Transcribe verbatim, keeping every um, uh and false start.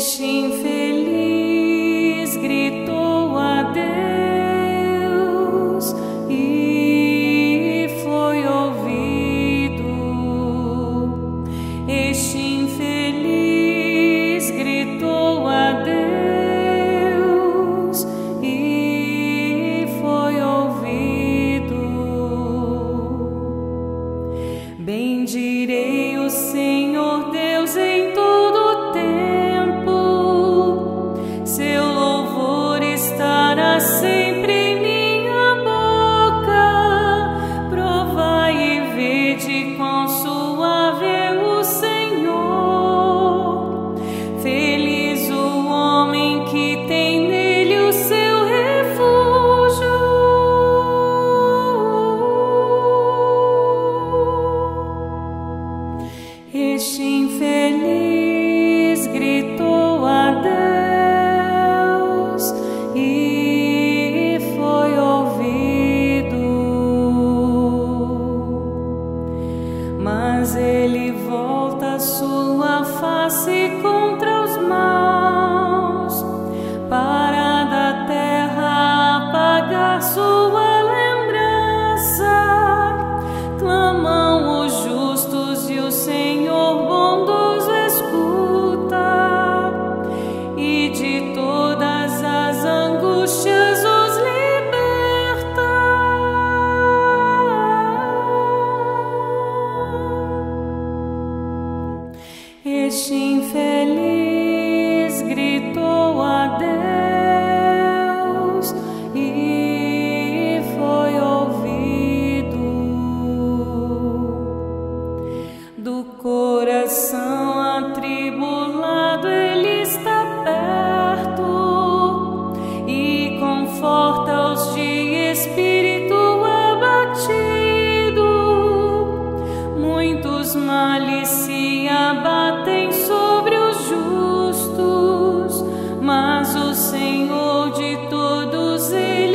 Este infeliz gritou a Deus e foi ouvido. Este infeliz gritou a Deus e foi ouvido. Bendirei o Senhor Deus em todo o tempo, seu louvor estará sempre em minha boca. Provai e vede quão suave é o Senhor. Feliz o homem que tem nele o seu refúgio. Este infeliz gritou a Deus e foi ouvido, mas ele volta sua face contra os maus, para da terra apagar sua lembrança. Clamam os justos e o Senhor bondoso escuta, e de todas as angústias os liberta. Este infeliz gritou a Deus e foi ouvido. Do coração atribulado ele está perto e conforta os de espírito abatido. Muitos males se abatem sobre os justos, mas o Senhor de todos eles